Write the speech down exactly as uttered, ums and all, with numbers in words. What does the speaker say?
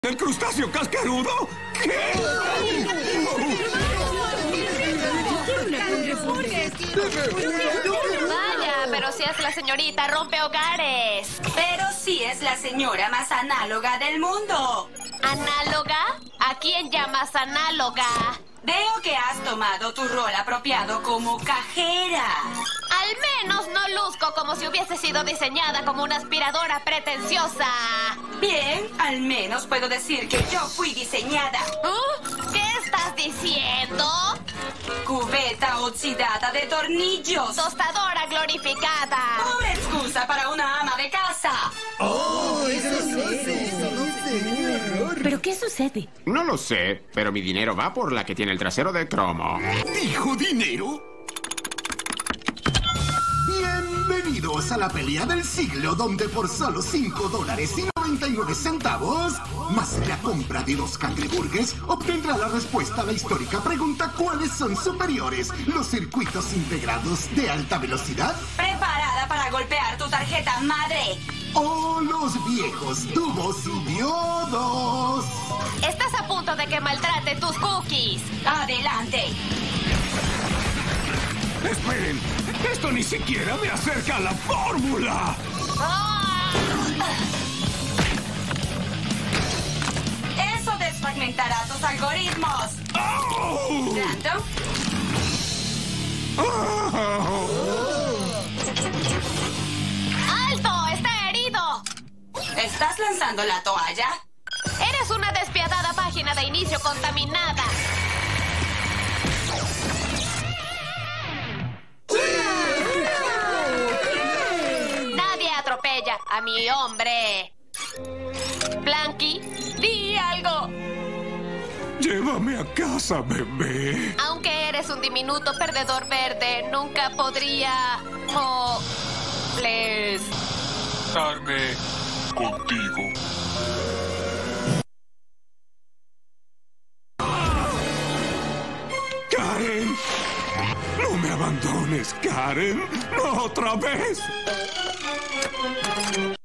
¿El crustáceo cascarudo? ¿Qué? Vaya, pero si es la señorita rompe hogares. Pero sí es la señora más análoga del mundo. ¿Análoga? ¿A quién llamas análoga? Veo que has tomado tu rol apropiado como cajera. Al menos no luzco como si hubiese sido diseñada como una aspiradora pretenciosa. Bien, al menos puedo decir que yo fui diseñada. ¿Uh? ¿Qué estás diciendo? Cubeta oxidada de tornillos. Tostadora glorificada. Pobre excusa para una ama de casa. ¡Oh, eso no sé! ¡Eso no sé! ¿Pero qué sucede? No lo sé, pero mi dinero va por la que tiene el trasero de cromo. ¿Dijo dinero? Bienvenidos a la pelea del siglo, donde por solo cinco dólares y noventa y nueve centavos, más la compra de dos cangreburgues, obtendrá la respuesta a la histórica pregunta: ¿cuáles son superiores? ¿Los circuitos integrados de alta velocidad? Preparada para golpear tu tarjeta madre. ¿O los viejos tubos y diodos? Estás a punto de que maltrate tus cookies. Adelante. ¡Esperen! ¡Esto ni siquiera me acerca a la fórmula! ¡Ah! Eso desfragmentará tus algoritmos. ¡Oh! ¿Tanto? ¡Oh! ¡Alto! ¡Está herido! ¿Estás lanzando la toalla? Eres una despiadada página de inicio contaminada. Nadie atropella a mi hombre. Blanqui, di algo. Llévame a casa, bebé. Aunque eres un diminuto perdedor verde, nunca podría... Oh, les... Darme contigo. ¡Karen! ¡No me abandones, Karen! ¡No otra vez!